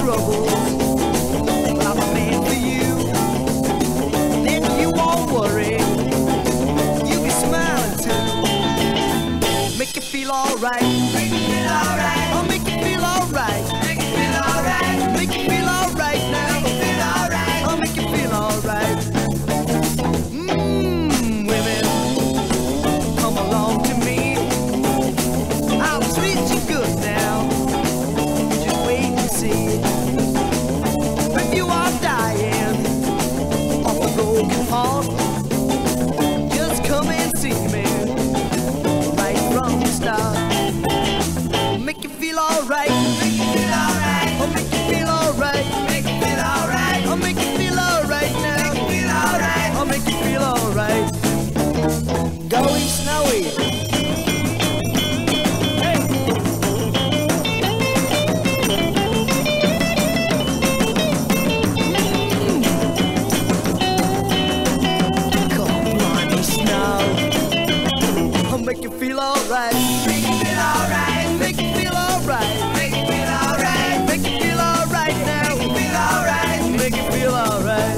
troubles, but I'm a man for you. Then you won't worry, you be smiling too. Make you feel alright, make you feel alright. I'll make you feel alright, make you feel alright. Make you feel alright now, make you feel alright. I'll make you feel alright. Women, come along to me. I'll treat you good now. Just wait and see. If you are dying of a broken heart, just come and see me right from the start. Make you feel alright, make you feel alright. I'll make you feel alright, make you feel alright. I'll make you feel alright now, make you feel alright. I'll make you feel alright. Go east now, make you feel alright, make you feel alright, make you feel alright, make you feel alright, make you feel alright now, make you feel alright, make you feel alright.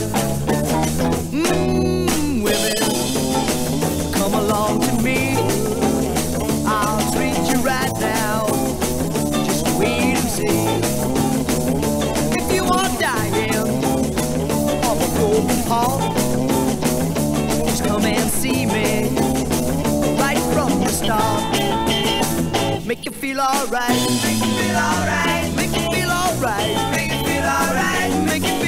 Women, come along to me. I'll treat you right now. Just wait and see. If you are dying of a broken heart, just come and see me right from the start. Make you feel alright, make you feel alright, make you feel alright, make you feel alright, make you